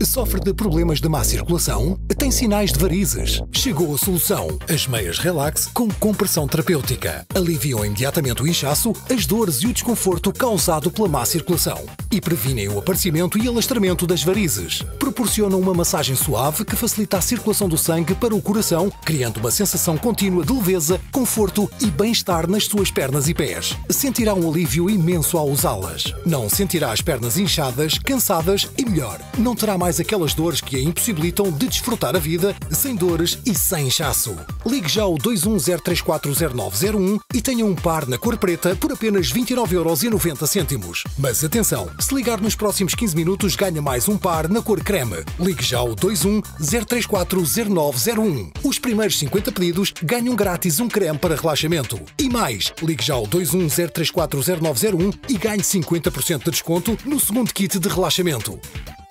Sofre de problemas de má circulação? Tem sinais de varizes? Chegou a solução. As meias Relax com compressão terapêutica. Aliviam imediatamente o inchaço, as dores e o desconforto causado pela má circulação. E previnem o aparecimento e alastramento das varizes. Proporcionam uma massagem suave que facilita a circulação do sangue para o coração, criando uma sensação contínua de leveza, conforto e bem-estar nas suas pernas e pés. Sentirá um alívio imenso ao usá-las. Não sentirá as pernas inchadas, cansadas e melhor, não terá mais aquelas dores que a impossibilitam de desfrutar a vida sem dores e sem inchaço. Ligue já ao 210340901 e tenha um par na cor preta por apenas 29,90€. Mas atenção, se ligar nos próximos 15 minutos ganha mais um par na cor creme. Ligue já ao 210340901. Os primeiros 50 pedidos ganham grátis um creme para relaxamento. E mais, ligue já ao 210340901 e ganhe 50% de desconto no segundo kit de relaxamento.